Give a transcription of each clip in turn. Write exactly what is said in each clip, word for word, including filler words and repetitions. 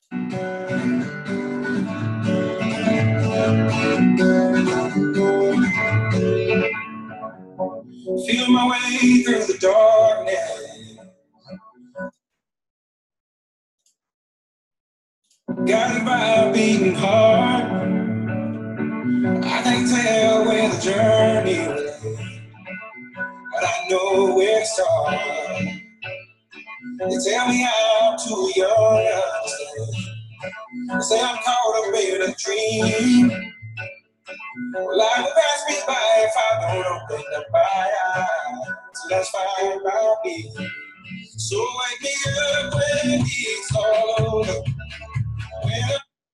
Feel my way through the darkness, guided by a beating heart. I can't tell where the journey will end, but I know where to start. They tell me I'm too young to understand. They say I'm caught up in a dream. Life will pass me by if I don't open up my eyes. So that's fine by me. So wake me up when it's all over. When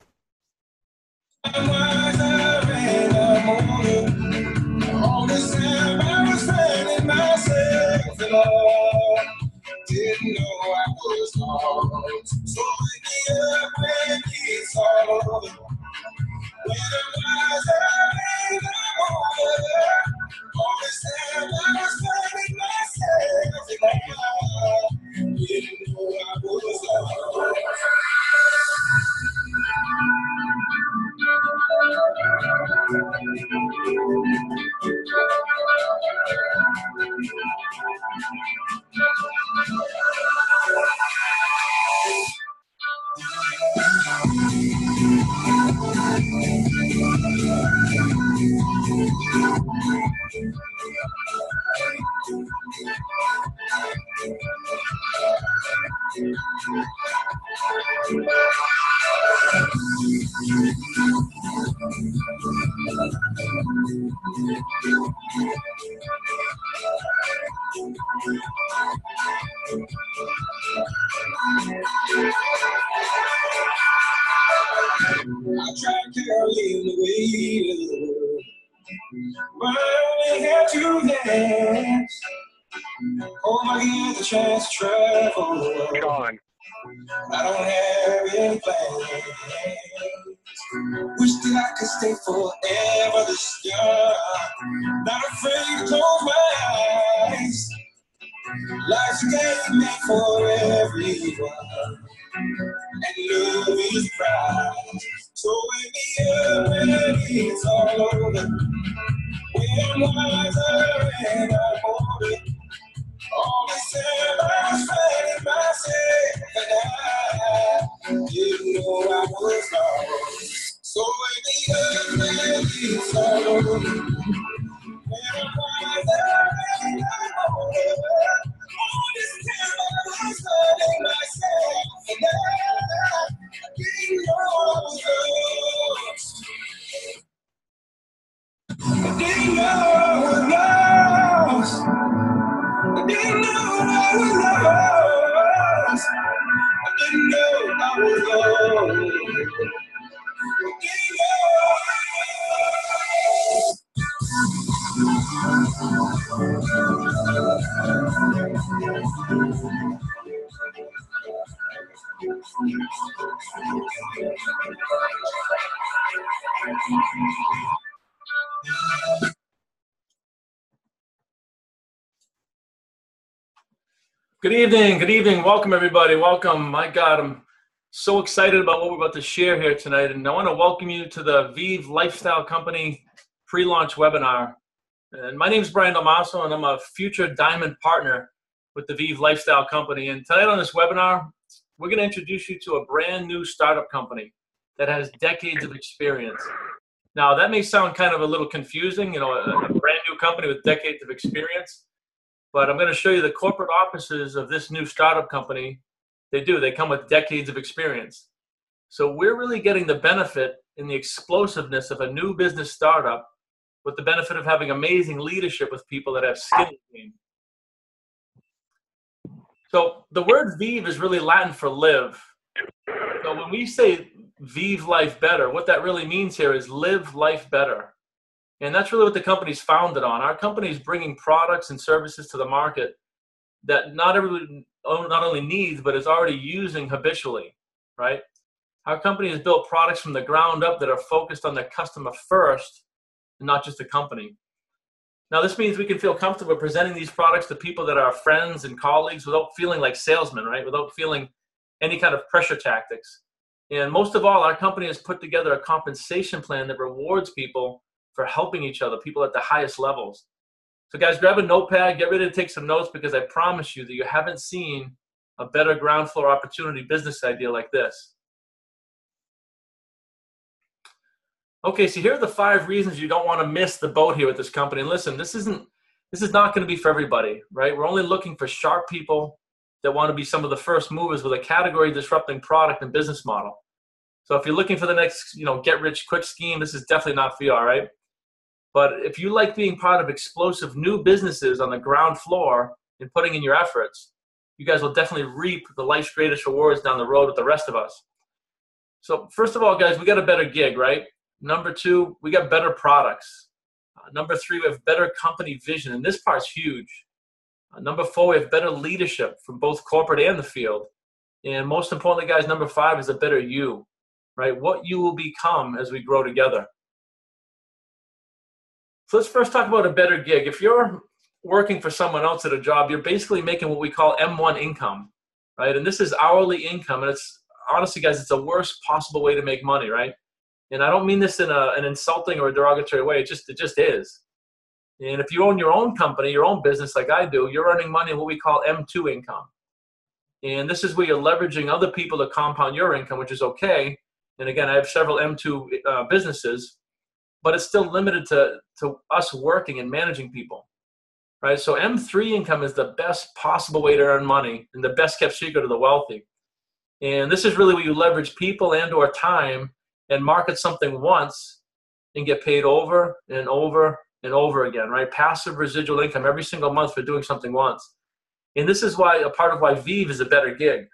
I'm wiser and I'm older. All this time I was finding myself in love. Didn't know I was lost. So wake me up when it's all over. When I'm wiser and I'm older. All this time I was finding myself in love. Didn't know I was lost. I tried carrying the weight of the world, but I only had two hands. Oh, I get the chance to travel the world. Gone. I don't have any plans. Wish that I could stay forever this young. Not afraid to close my eyes. Life's a game made for everyone, and love is prize. So wake me up when it's all over. When I'm wiser and I'm older. All this time I was fighting myself, and I didn't know I was lost. So wake me up when it's all over. When I'm wiser and I'm older. All this time I was fighting myself, and I didn't know I was lost. I didn't know I was lost. I didn't know I was lost. I didn't know I was lost. I didn't know. Good evening, good evening. Welcome, everybody. Welcome. My God, I'm so excited about what we're about to share here tonight. And I want to welcome you to the Vive Lifestyle Company pre-launch webinar. And my name is Brian Dalmasso, and I'm a future diamond partner with the Vive Lifestyle Company. And tonight on this webinar, we're going to introduce you to a brand new startup company that has decades of experience. Now, that may sound kind of a little confusing, you know, a, a brand new company with decades of experience. But I'm going to show you the corporate offices of this new startup company. They do. They come with decades of experience. So we're really getting the benefit in the explosiveness of a new business startup with the benefit of having amazing leadership with people that have skin in the game. So the word Vive is really Latin for live. So when we say Vive Life Better, what that really means here is live life better. And that's really what the company's founded on. Our company is bringing products and services to the market that not everyone not only needs, but is already using habitually, right? Our company has built products from the ground up that are focused on the customer first, and not just the company. Now, this means we can feel comfortable presenting these products to people that are friends and colleagues without feeling like salesmen, right? Without feeling any kind of pressure tactics. And most of all, our company has put together a compensation plan that rewards people for helping each other, people at the highest levels. So guys, grab a notepad, get ready to take some notes, because I promise you that you haven't seen a better ground floor opportunity business idea like this. Okay, so here are the five reasons you don't want to miss the boat here with this company. And listen, this isn't, this is not going to be for everybody, right? We're only looking for sharp people that want to be some of the first movers with a category disrupting product and business model. So if you're looking for the next, you know, get rich quick scheme, this is definitely not for you, all right? But if you like being part of explosive new businesses on the ground floor and putting in your efforts, you guys will definitely reap the life's greatest rewards down the road with the rest of us. So first of all, guys, we got a better gig, right? Number two, we got better products. Uh, number three, we have better company vision, and this part's huge. Uh, number four, we have better leadership from both corporate and the field. And most importantly, guys, number five is a better you, right? What you will become as we grow together. So let's first talk about a better gig. If you're working for someone else at a job, you're basically making what we call M one income, right? And this is hourly income. And it's honestly, guys, it's the worst possible way to make money, right? And I don't mean this in a, an insulting or a derogatory way. It just, it just is. And if you own your own company, your own business like I do, you're earning money in what we call M two income. And this is where you're leveraging other people to compound your income, which is okay. And again, I have several M two uh, businesses, but it's still limited to, to us working and managing people, right? So M three income is the best possible way to earn money and the best kept secret of the wealthy. And this is really where you leverage people and or time and market something once and get paid over and over and over again, right? Passive residual income every single month for doing something once. And this is why a part of why Vive is a better gig.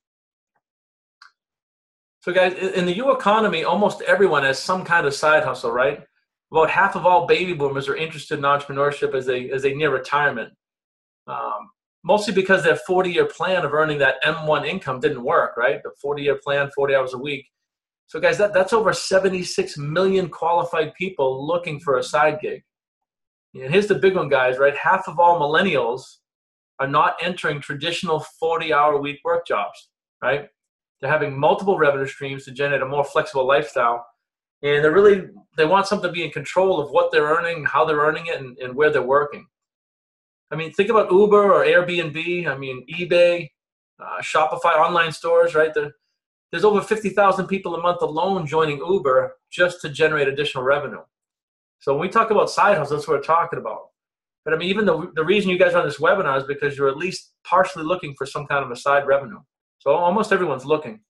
So guys, in the U economy, almost everyone has some kind of side hustle, right? About half of all baby boomers are interested in entrepreneurship as they, as they near retirement. Um, mostly because their forty-year plan of earning that M one income didn't work, right? The forty-year plan, forty hours a week. So guys, that, that's over seventy-six million qualified people looking for a side gig. And here's the big one, guys, right? Half of all millennials are not entering traditional forty-hour week work jobs, right? They're having multiple revenue streams to generate a more flexible lifestyle. And they're really, they want something to be in control of what they're earning, how they're earning it, and, and where they're working. I mean, think about Uber or Airbnb, I mean, eBay, uh, Shopify, online stores, right? There, there's over fifty thousand people a month alone joining Uber just to generate additional revenue. So when we talk about side hustles, that's what we're talking about. But I mean, even the, the reason you guys are on this webinar is because you're at least partially looking for some kind of a side revenue. So almost everyone's looking.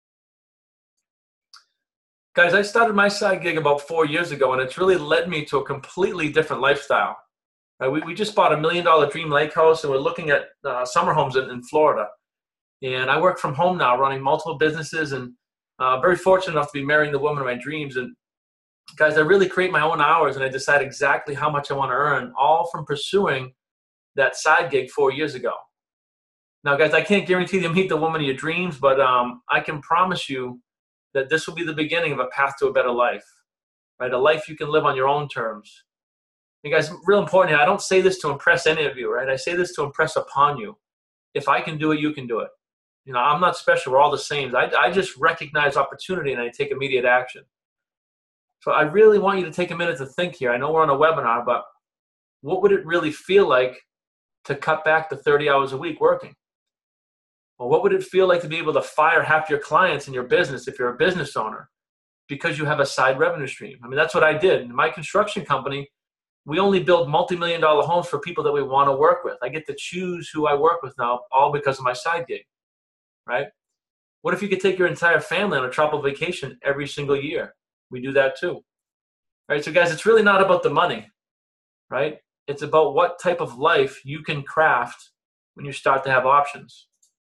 Guys, I started my side gig about four years ago, and it's really led me to a completely different lifestyle. Uh, we, we just bought a million dollar dream lake house, and we're looking at uh, summer homes in, in Florida. And I work from home now, running multiple businesses, and uh, very fortunate enough to be marrying the woman of my dreams. And guys, I really create my own hours, and I decide exactly how much I want to earn, all from pursuing that side gig four years ago. Now, guys, I can't guarantee you'll meet the woman of your dreams, but um, I can promise you that this will be the beginning of a path to a better life, right? A life you can live on your own terms. You guys, real important here, I don't say this to impress any of you, right? I say this to impress upon you. If I can do it, you can do it. You know, I'm not special. We're all the same. I, I just recognize opportunity and I take immediate action. So I really want you to take a minute to think here. I know we're on a webinar, but what would it really feel like to cut back to thirty hours a week working? Well, what would it feel like to be able to fire half your clients in your business if you're a business owner because you have a side revenue stream? I mean, that's what I did. In my construction company, we only build multi-million dollar homes for people that we want to work with. I get to choose who I work with now, all because of my side gig, right? What if you could take your entire family on a tropical vacation every single year? We do that too. All right, so guys, it's really not about the money, right? It's about what type of life you can craft when you start to have options.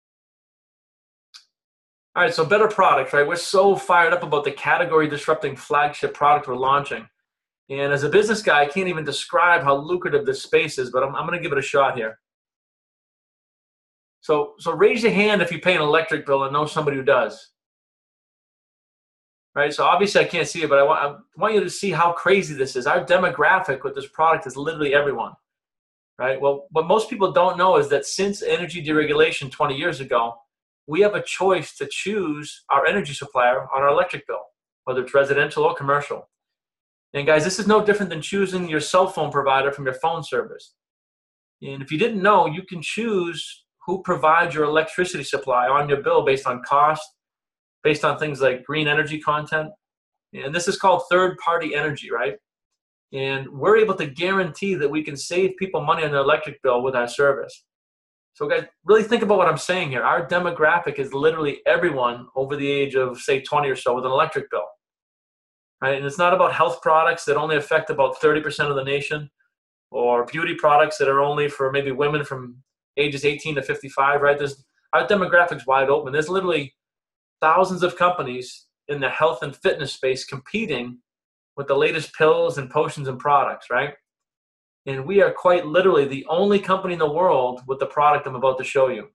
All right, so better product, right? We're so fired up about the category disrupting flagship product we're launching. And as a business guy, I can't even describe how lucrative this space is, but I'm, I'm gonna give it a shot here. So, so raise your hand if you pay an electric bill and know somebody who does. Right, so obviously I can't see it, but I want, I want you to see how crazy this is. Our demographic with this product is literally everyone, right? Well, what most people don't know is that since energy deregulation twenty years ago, we have a choice to choose our energy supplier on our electric bill, whether it's residential or commercial. And guys, this is no different than choosing your cell phone provider from your phone service. And if you didn't know, you can choose who provides your electricity supply on your bill based on cost, based on things like green energy content. And this is called third-party energy, right? And we're able to guarantee that we can save people money on their electric bill with our service. So guys, really think about what I'm saying here. Our demographic is literally everyone over the age of, say, twenty or so with an electric bill, right? And it's not about health products that only affect about thirty percent of the nation, or beauty products that are only for maybe women from ages eighteen to fifty-five, right? There's, our demographic's wide open. There's literally thousands of companies in the health and fitness space competing with the latest pills and potions and products, right? And we are quite literally the only company in the world with the product I'm about to show you.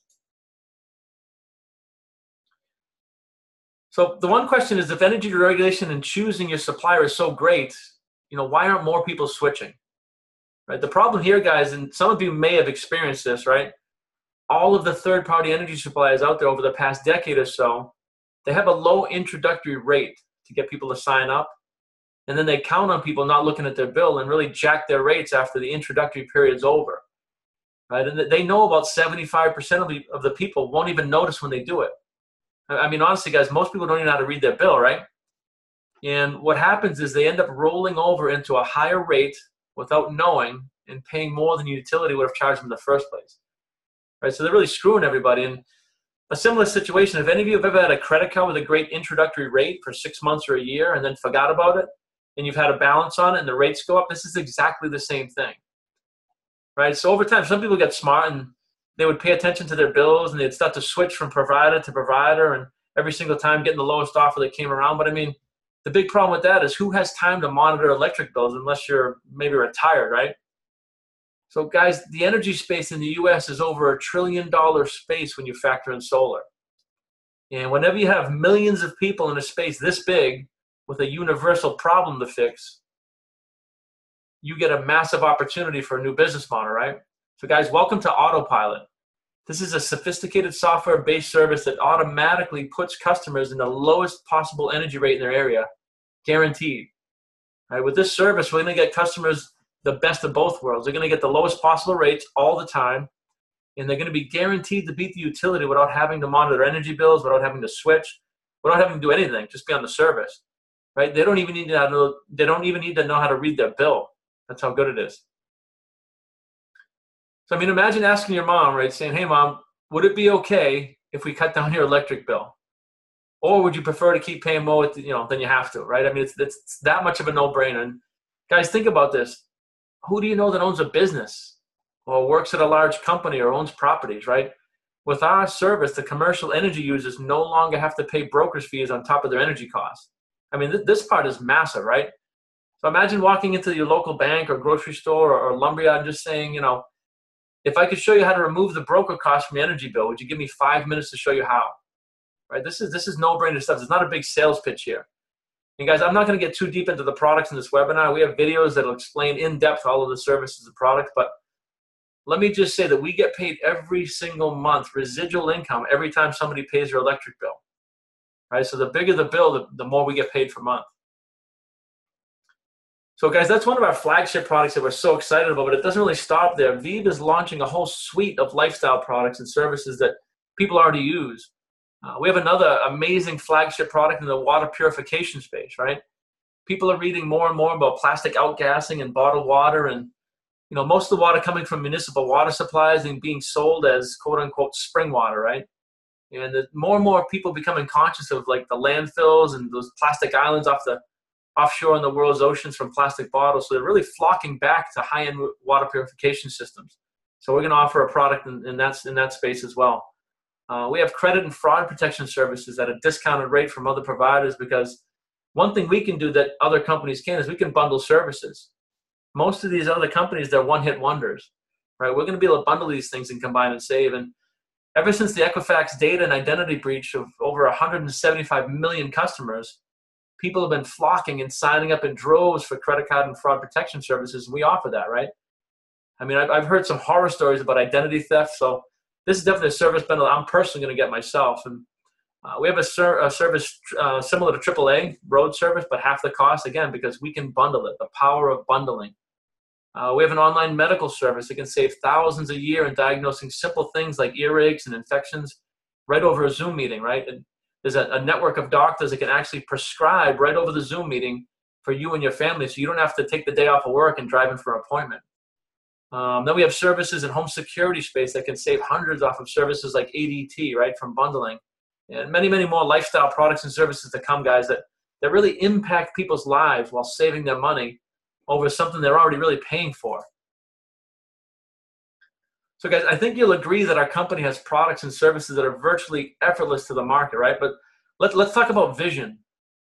So the one question is, if energy regulation and choosing your supplier is so great, you know, why aren't more people switching? Right? The problem here, guys, and some of you may have experienced this, right? All of the third-party energy suppliers out there over the past decade or so, they have a low introductory rate to get people to sign up. And then they count on people not looking at their bill and really jack their rates after the introductory period's over, right? And they know about seventy-five percent of the, of the people won't even notice when they do it. I mean, honestly, guys, most people don't even know how to read their bill, right? And what happens is they end up rolling over into a higher rate without knowing and paying more than utility would have charged them in the first place, right? So they're really screwing everybody. And a similar situation, if any of you have ever had a credit card with a great introductory rate for six months or a year and then forgot about it, and you've had a balance on it and the rates go up, this is exactly the same thing, right? So over time, some people get smart and they would pay attention to their bills and they'd start to switch from provider to provider and every single time getting the lowest offer that came around. But I mean, the big problem with that is who has time to monitor electric bills unless you're maybe retired, right? So guys, the energy space in the U S is over a trillion dollar space when you factor in solar. And whenever you have millions of people in a space this big with a universal problem to fix, you get a massive opportunity for a new business model, right? So guys, welcome to Autopilot. This is a sophisticated software-based service that automatically puts customers in the lowest possible energy rate in their area, guaranteed. Right? With this service, we're going to get customers the best of both worlds. They're going to get the lowest possible rates all the time, and they're going to be guaranteed to beat the utility without having to monitor energy bills, without having to switch, without having to do anything, just be on the service. Right? They don't even need to know, they don't even need to know how to read their bill. That's how good it is. So I mean, imagine asking your mom, right, saying, "Hey, mom, would it be okay if we cut down your electric bill, or would you prefer to keep paying more, you know, than you have to?" Right? I mean, it's, it's that much of a no-brainer. And guys, think about this: who do you know that owns a business, or works at a large company, or owns properties? Right? With our service, the commercial energy users no longer have to pay broker's fees on top of their energy costs. I mean, th this part is massive, right? So imagine walking into your local bank or grocery store or, or lumberyard and just saying, you know, if I could show you how to remove the broker cost from your energy bill, would you give me five minutes to show you how? Right? This is this is no-brainer stuff. It's not a big sales pitch here. And guys, I'm not going to get too deep into the products in this webinar. We have videos that will explain in depth all of the services and products, but let me just say that we get paid every single month residual income every time somebody pays their electric bill. Right? So the bigger the bill, the, the more we get paid per month. So guys, that's one of our flagship products that we're so excited about, but it doesn't really stop there. Vive is launching a whole suite of lifestyle products and services that people already use. Uh, we have another amazing flagship product in the water purification space, right? People are reading more and more about plastic outgassing and bottled water, and you know, most of the water coming from municipal water supplies and being sold as quote unquote spring water, right? And the, more and more people becoming conscious of like the landfills and those plastic islands off the offshore in the world's oceans from plastic bottles. So they're really flocking back to high-end water purification systems. So we're going to offer a product in, in, that, in that space as well. Uh, we have credit and fraud protection services at a discounted rate from other providers, because one thing we can do that other companies can is we can bundle services. Most of these other companies, they're one-hit wonders, right? We're going to be able to bundle these things and combine and save. And ever since the Equifax data and identity breach of over one hundred seventy-five million customers, people have been flocking and signing up in droves for credit card and fraud protection services. And we offer that, right? I mean, I've, I've heard some horror stories about identity theft. So this is definitely a service bundle I'm personally going to get myself. And uh, we have a, ser a service uh, similar to triple A, road service, but half the cost, again, because we can bundle it, the power of bundling. Uh, we have an online medical service that can save thousands a year in diagnosing simple things like earaches and infections right over a Zoom meeting, right? And there's a, a network of doctors that can actually prescribe right over the Zoom meeting for you and your family, so you don't have to take the day off of work and drive in for an appointment. Um, then we have services in home security space that can save hundreds off of services like A D T, right, from bundling. And many, many more lifestyle products and services to come, guys, that, that really impact people's lives while saving their money over something they're already really paying for. So guys, I think you'll agree that our company has products and services that are virtually effortless to the market, right? But let, let's talk about vision.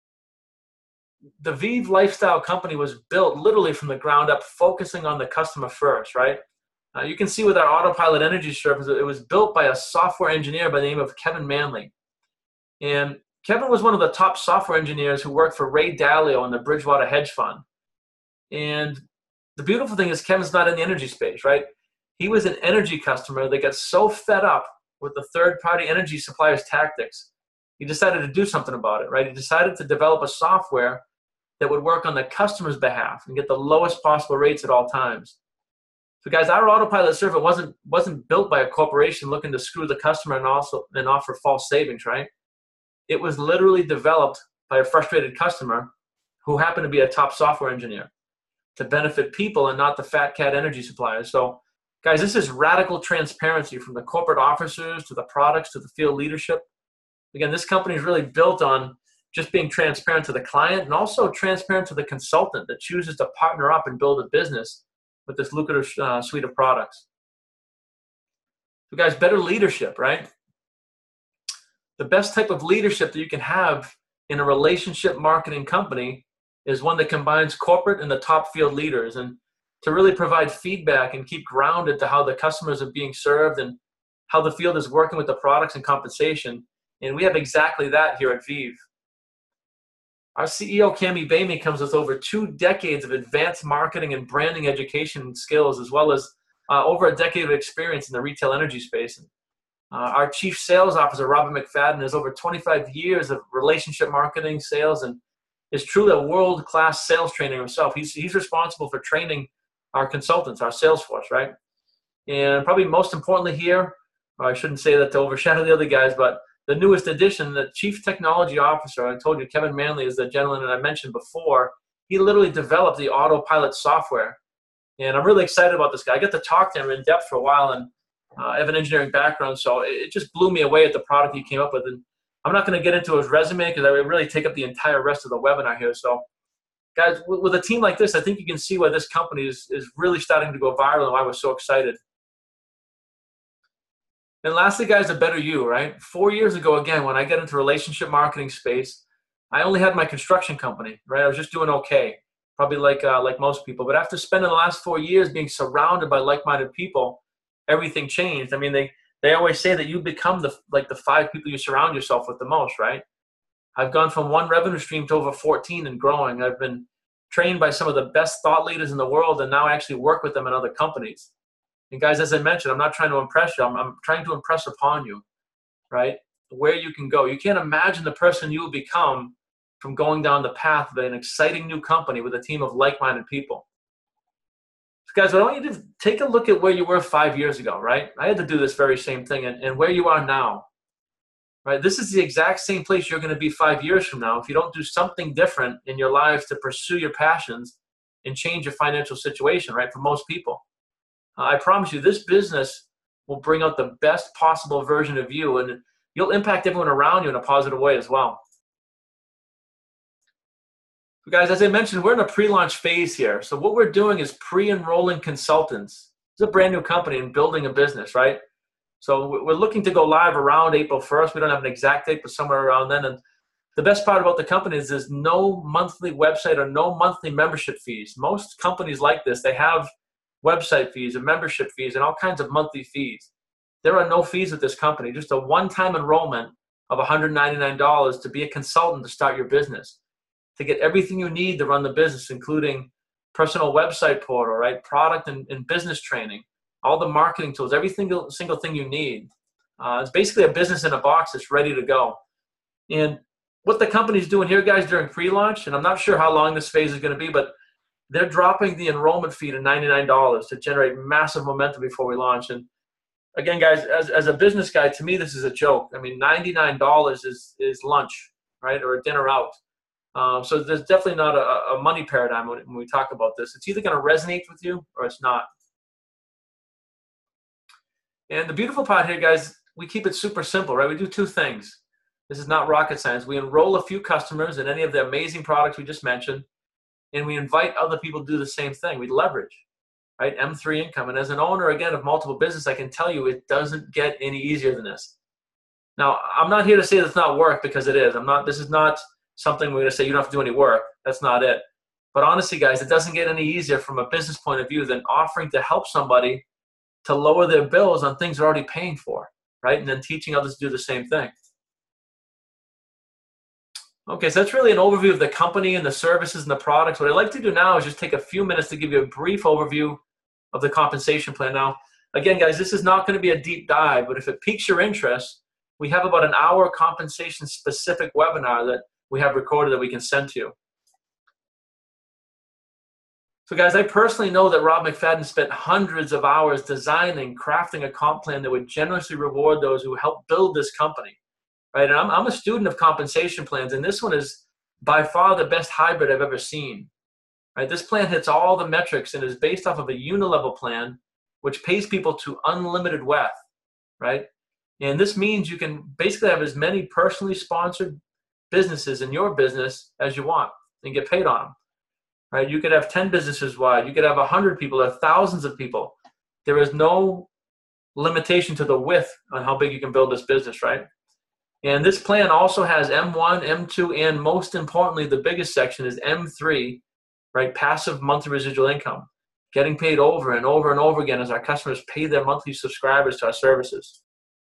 The Vive Lifestyle Company was built literally from the ground up, focusing on the customer first, right? Uh, you can see with our Autopilot Energy Service, it was built by a software engineer by the name of Kevin Manley. And Kevin was one of the top software engineers who worked for Ray Dalio in the Bridgewater Hedge Fund. And the beautiful thing is Kevin's not in the energy space, right? He was an energy customer that got so fed up with the third-party energy suppliers' tactics, he decided to do something about it, right? He decided to develop a software that would work on the customer's behalf and get the lowest possible rates at all times. So guys, our Autopilot service wasn't, wasn't built by a corporation looking to screw the customer and also and offer false savings, right? It was literally developed by a frustrated customer who happened to be a top software engineer to benefit people and not the fat cat energy suppliers. So guys, this is radical transparency from the corporate officers to the products to the field leadership. Again, this company is really built on just being transparent to the client and also transparent to the consultant that chooses to partner up and build a business with this lucrative uh, suite of products. So guys, better leadership, right? The best type of leadership that you can have in a relationship marketing company is one that combines corporate and the top field leaders, and to really provide feedback and keep grounded to how the customers are being served and how the field is working with the products and compensation. And we have exactly that here at Vive. Our C E O, Cami Bamey, comes with over two decades of advanced marketing and branding education skills, as well as uh, over a decade of experience in the retail energy space. And, uh, our Chief Sales Officer, Robert McFadden, has over twenty-five years of relationship marketing, sales, and is truly a world-class sales trainer himself. He's, he's responsible for training our consultants, our sales force, right? And probably most importantly here, or I shouldn't say that to overshadow the other guys, but the newest addition, the Chief Technology Officer, I told you Kevin Manley is the gentleman that I mentioned before. He literally developed the Autopilot software. And I'm really excited about this guy. I got to talk to him in depth for a while, and uh, I have an engineering background, so it, it just blew me away at the product he came up with. And I'm not going to get into his resume because I would really take up the entire rest of the webinar here. So guys, with, with a team like this, I think you can see why this company is, is really starting to go viral and why we're so excited. And lastly, guys, a better you, right? Four years ago, again, when I got into relationship marketing space, I only had my construction company, right? I was just doing okay, probably like uh, like most people. But after spending the last four years being surrounded by like-minded people, everything changed. I mean, they they always say that you become the like the five people you surround yourself with the most, right? I've gone from one revenue stream to over fourteen and growing. I've been trained by some of the best thought leaders in the world and now actually work with them in other companies. And guys, as I mentioned, I'm not trying to impress you. I'm, I'm trying to impress upon you, right? Where you can go. You can't imagine the person you will become from going down the path of an exciting new company with a team of like-minded people. So guys, I want you to take a look at where you were five years ago, right? I had to do this very same thing, and, and where you are now, right? This is the exact same place you're going to be five years from now if you don't do something different in your lives to pursue your passions and change your financial situation, right? For most people. Uh, I promise you, this business will bring out the best possible version of you, and you'll impact everyone around you in a positive way as well. So guys, as I mentioned, we're in a pre-launch phase here. So what we're doing is pre-enrolling consultants. It's a brand new company and building a business, right? So we're looking to go live around April first. We don't have an exact date, but somewhere around then. And the best part about the company is there's no monthly website or no monthly membership fees. Most companies like this, they have website fees and membership fees and all kinds of monthly fees. There are no fees with this company, just a one-time enrollment of one hundred ninety-nine dollars to be a consultant to start your business, to get everything you need to run the business, including personal website portal, right? Product and, and business training, all the marketing tools, every single, single thing you need. Uh, it's basically a business in a box that's ready to go. And what the company's doing here, guys, during pre-launch, and I'm not sure how long this phase is going to be, but they're dropping the enrollment fee to ninety-nine dollars to generate massive momentum before we launch. And again, guys, as, as a business guy, to me, this is a joke. I mean, ninety-nine dollars is, is lunch, right, or a dinner out. Um, so there's definitely not a, a money paradigm when, when we talk about this. It's either going to resonate with you or it's not. And the beautiful part here, guys, we keep it super simple, right? We do two things. This is not rocket science. We enroll a few customers in any of the amazing products we just mentioned, and we invite other people to do the same thing. We leverage, right? M three income. And as an owner, again, of multiple business, I can tell you it doesn't get any easier than this. Now, I'm not here to say it's not work, because it is. I'm not, this is not something we're going to say you don't have to do any work. That's not it. But honestly, guys, it doesn't get any easier from a business point of view than offering to help somebody to lower their bills on things they're already paying for, right? And then teaching others to do the same thing. Okay, so that's really an overview of the company and the services and the products. What I'd like to do now is just take a few minutes to give you a brief overview of the compensation plan. Now, again, guys, this is not going to be a deep dive, but if it piques your interest, we have about an hour compensation-specific webinar that we have recorded that we can send to you. So, guys, I personally know that Rob McFadden spent hundreds of hours designing, crafting a comp plan that would generously reward those who helped build this company. Right, and I'm, I'm a student of compensation plans, and this one is by far the best hybrid I've ever seen. Right, this plan hits all the metrics and is based off of a unilevel plan, which pays people to unlimited wealth. Right, and this means you can basically have as many personally sponsored businesses in your business as you want and get paid on them. Right, you could have ten businesses wide, you could have a hundred people, or thousands of people. There is no limitation to the width on how big you can build this business. Right. And this plan also has M one, M two, and most importantly, the biggest section is M three, right? Passive monthly residual income, getting paid over and over and over again as our customers pay their monthly subscribers to our services.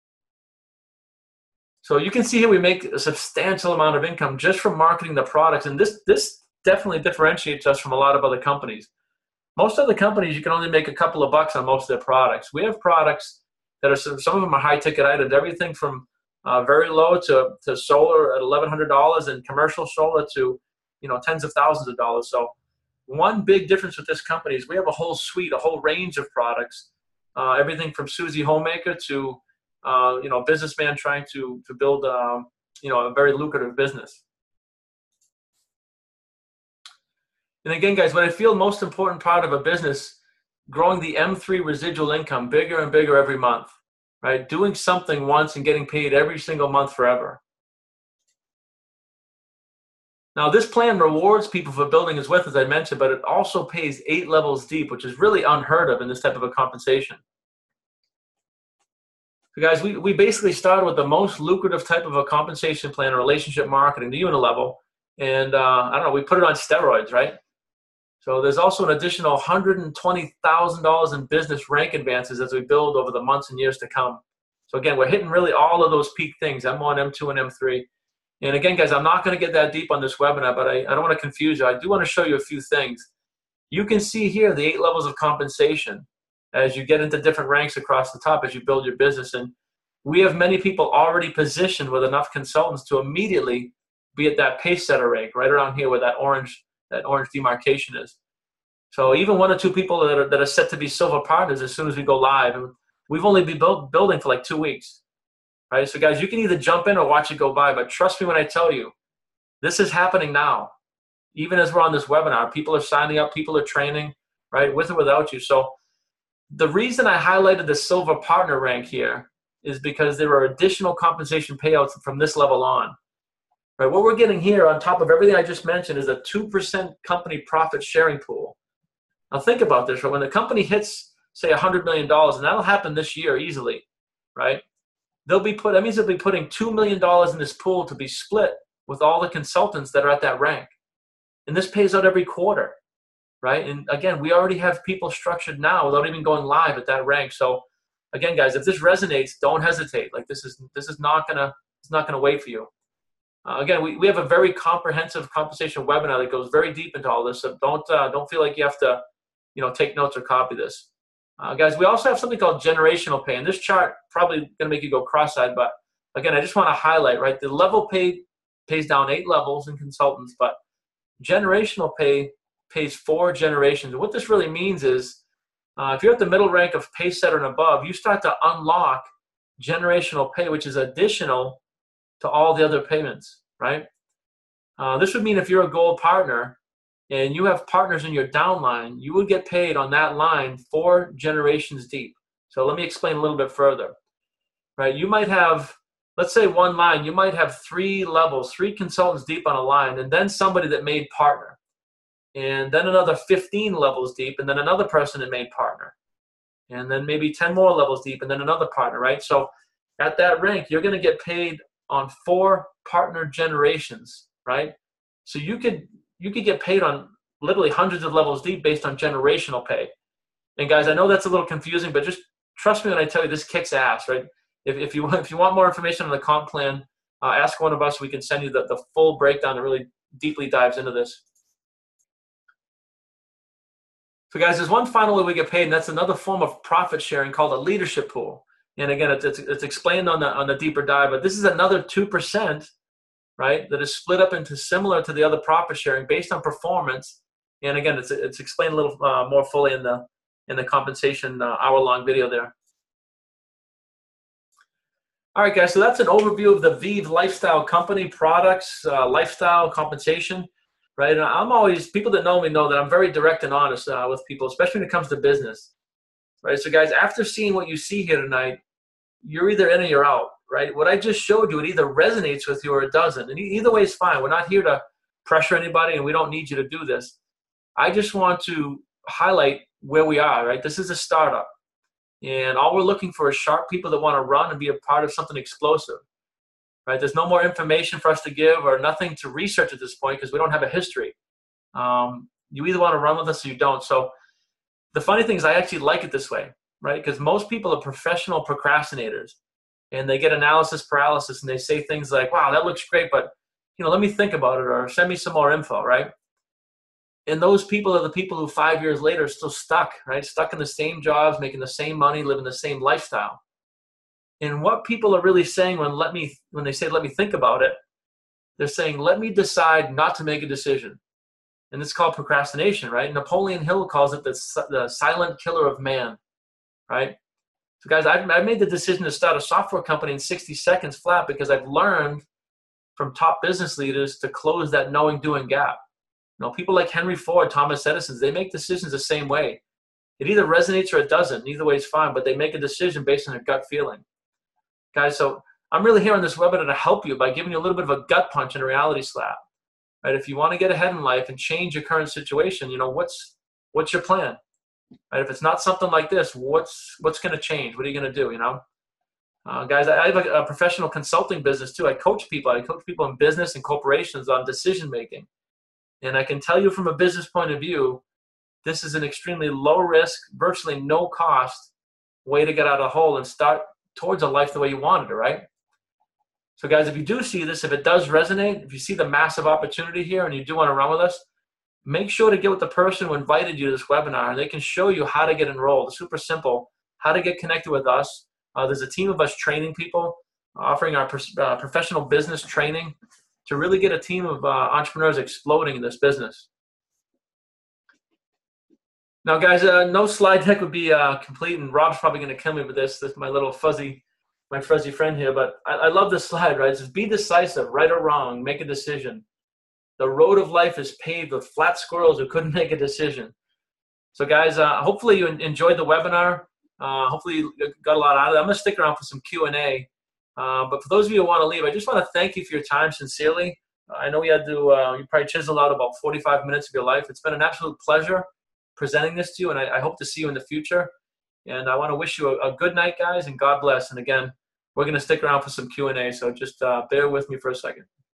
So you can see here we make a substantial amount of income just from marketing the products. And this, this definitely differentiates us from a lot of other companies. Most other companies, you can only make a couple of bucks on most of their products. We have products that are, some of them are high ticket items, everything from Uh, very low to, to solar at eleven hundred dollars and commercial solar to, you know, tens of thousands of dollars. So one big difference with this company is we have a whole suite, a whole range of products, uh, everything from Susie Homemaker to, uh, you know, a businessman trying to, to build, um, you know, a very lucrative business. And again, guys, what I feel most important part of a business, growing the M three residual income bigger and bigger every month. Right, doing something once and getting paid every single month forever. Now, this plan rewards people for building his wealth, as I mentioned, but it also pays eight levels deep, which is really unheard of in this type of a compensation. So, guys, we, we basically started with the most lucrative type of a compensation plan, relationship marketing, the unilevel, and uh, I don't know, we put it on steroids, right? So there's also an additional one hundred twenty thousand dollars in business rank advances as we build over the months and years to come. So again, we're hitting really all of those peak things, M one, M two, and M three. And again, guys, I'm not going to get that deep on this webinar, but I, I don't want to confuse you. I do want to show you a few things. You can see here the eight levels of compensation as you get into different ranks across the top as you build your business. And we have many people already positioned with enough consultants to immediately be at that pace setter rank, right around here where that orange that orange demarcation is. So even one or two people that are, that are set to be silver partners as soon as we go live, and we've only been build, building for like two weeks, right? So guys, you can either jump in or watch it go by, but trust me when I tell you, this is happening now. Even as we're on this webinar, people are signing up, people are training, right, with or without you. So the reason I highlighted the silver partner rank here is because there are additional compensation payouts from this level on. Right, what we're getting here on top of everything I just mentioned is a two percent company profit sharing pool. Now think about this, right? When the company hits, say, one hundred million dollars, and that'll happen this year easily, right? They'll be put, that means they'll be putting two million dollars in this pool to be split with all the consultants that are at that rank. And this pays out every quarter, right? And again, we already have people structured now without even going live at that rank. So again, guys, if this resonates, don't hesitate. Like this is, this is not gonna, it's not gonna wait for you. Uh, again, we, we have a very comprehensive compensation webinar that goes very deep into all this. So don't uh, don't feel like you have to, you know, take notes or copy this. Uh, guys, we also have something called generational pay, and this chart probably going to make you go cross-eyed, but again, I just want to highlight, right, the level pay pays down eight levels in consultants, but generational pay pays four generations. And what this really means is uh, if you're at the middle rank of pay setter and above, you start to unlock generational pay, which is additional to all the other payments, right? Uh, this would mean if you're a gold partner and you have partners in your downline, you would get paid on that line four generations deep. So let me explain a little bit further, right? You might have, let's say one line, you might have three levels, three consultants deep on a line, and then somebody that made partner, and then another fifteen levels deep, and then another person that made partner, and then maybe ten more levels deep, and then another partner, right? So at that rank, you're going to get paid on four partner generations, right? So you could you could get paid on literally hundreds of levels deep based on generational pay. And guys, I know that's a little confusing, but just trust me when I tell you this kicks ass, right? If, if you if you want more information on the comp plan, uh, ask one of us. We can send you the, the full breakdown that really deeply dives into this. So guys, there's one final way we get paid, and that's another form of profit sharing called a leadership pool. And again, it's, it's, it's explained on the, on the deeper dive, but this is another two percent, right, that is split up into similar to the other profit sharing based on performance. And again, it's, it's explained a little uh, more fully in the, in the compensation uh, hour-long video there. All right, guys, so that's an overview of the Vive Lifestyle Company products, uh, lifestyle, compensation, right? And I'm always, people that know me know that I'm very direct and honest uh, with people, especially when it comes to business, right? So guys, after seeing what you see here tonight, you're either in or you're out, right? What I just showed you, it either resonates with you or it doesn't. And either way is fine. We're not here to pressure anybody, and we don't need you to do this. I just want to highlight where we are, right? This is a startup. And all we're looking for is sharp people that want to run and be a part of something explosive, right? There's no more information for us to give or nothing to research at this point because we don't have a history. Um, you either want to run with us or you don't. So the funny thing is I actually like it this way, right? Because most people are professional procrastinators and they get analysis paralysis and they say things like, wow, that looks great, but you know, let me think about it or send me some more info, right? And those people are the people who five years later are still stuck, right? Stuck in the same jobs, making the same money, living the same lifestyle. And what people are really saying when let me when they say let me think about it, they're saying let me decide not to make a decision. And it's called procrastination, right? Napoleon Hill calls it the, the silent killer of man, right? So guys, I've, I've made the decision to start a software company in sixty seconds flat because I've learned from top business leaders to close that knowing doing gap. You know, people like Henry Ford, Thomas Edison, they make decisions the same way. It either resonates or it doesn't. Either way is fine, but they make a decision based on their gut feeling. Guys, so I'm really here on this webinar to help you by giving you a little bit of a gut punch and a reality slap. Right? If you want to get ahead in life and change your current situation, you know, what's what's your plan? Right? If it's not something like this, what's what's going to change? What are you going to do, you know? Uh, guys, I have a, a professional consulting business too. I coach people. I coach people in business and corporations on decision making. And I can tell you from a business point of view, this is an extremely low risk, virtually no cost way to get out of the hole and start towards a life the way you wanted it, right? So guys, if you do see this, if it does resonate, if you see the massive opportunity here and you do want to run with us, make sure to get with the person who invited you to this webinar and they can show you how to get enrolled. It's super simple, how to get connected with us. Uh, there's a team of us training people, offering our uh, professional business training to really get a team of uh, entrepreneurs exploding in this business. Now, guys, uh, no slide deck would be uh, complete, and Rob's probably going to kill me with this. This is my little fuzzy, my fuzzy friend here, but I, I love this slide, right? It says, be decisive, right or wrong, make a decision. The road of life is paved with flat squirrels who couldn't make a decision. So, guys, uh, hopefully you enjoyed the webinar. Uh, hopefully you got a lot out of it. I'm going to stick around for some Q and A. Uh, but for those of you who want to leave, I just want to thank you for your time sincerely. Uh, I know we had to, uh, you probably chiseled out about forty-five minutes of your life. It's been an absolute pleasure presenting this to you, and I, I hope to see you in the future. And I want to wish you a, a good night, guys, and God bless. And again, we're going to stick around for some Q and A, so just uh, bear with me for a second.